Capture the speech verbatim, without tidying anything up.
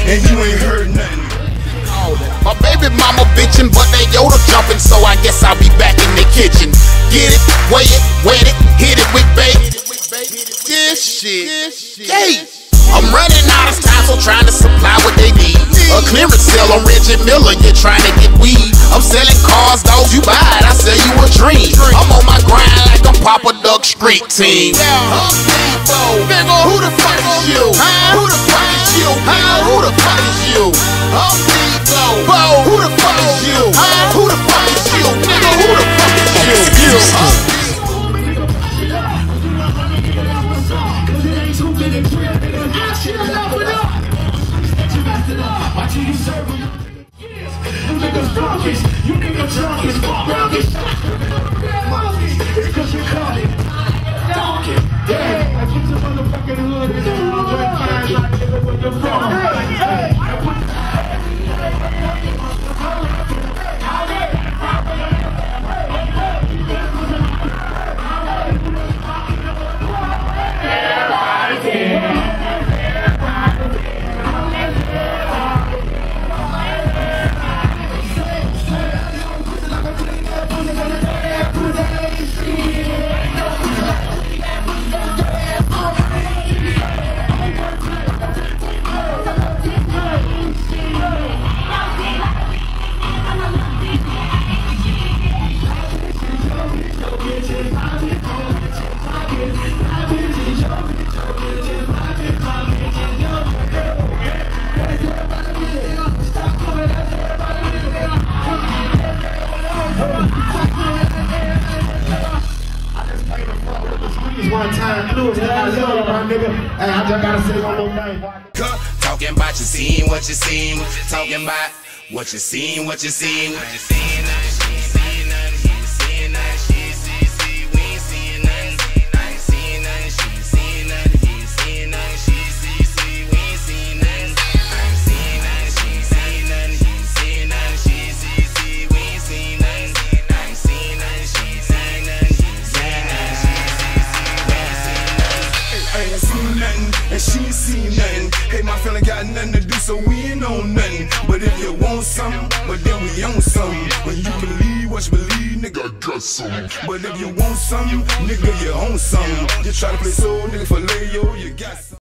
and you ain't heard nothing. My baby mama bitchin', but they Yoda jumping, so I guess I'll be back in the kitchen. Get it, weigh it, wet it, hit it with bait. This shit, hey. I'm running out of time, so trying to supply what they need. A clearance sale on Reggie Miller, you're trying to get weed. I'm selling cars, dogs, you buy it, I sell you a dream. I'm on my grind like I'm Papa Duck Street Team. Nigga, who the fuck is you? Huh? Who the fuck is you? Huh? Who the fuck is you? I'm Devo. Who the fuck is you? Huh? Who the fuck is you? Nigga, who the fuck is you? Huh? You niggas drunkies, you niggas drunkies, fuck drunkies. It's cause you caught it. Donkey. Yeah, I put some motherfucking hood in the hood, find like nigga where you're from. Hey, one time, Lewis, I love you, my nigga. Hey, I just gotta say one more thing. Talking about you seen what you seen, talking about what you seen, what you seen, what you seen. She seen nothing, he seen nothing, she see, see, we ain't seen nothing. I ain't seen nothing, she seen nothing, he seen nothing, she see, see, we ain't seen nothing. I ain't seen nothing, she seen nothing, he seen nothing, she see, see, we ain't seen nothing. I ain't seen nothing, she seen nothing, he seen nothing, she see, see, we ain't seen nothing. I ain't seen nothing, and she ain't seen nothing. Hey, my feeling got nothing to do, so we ain't on nothing. But if you want something, but then we own something. When you believe what you believe, nigga, I got something. But if you want something, nigga, you own something. You try to play soul, nigga, for Leo, you got something.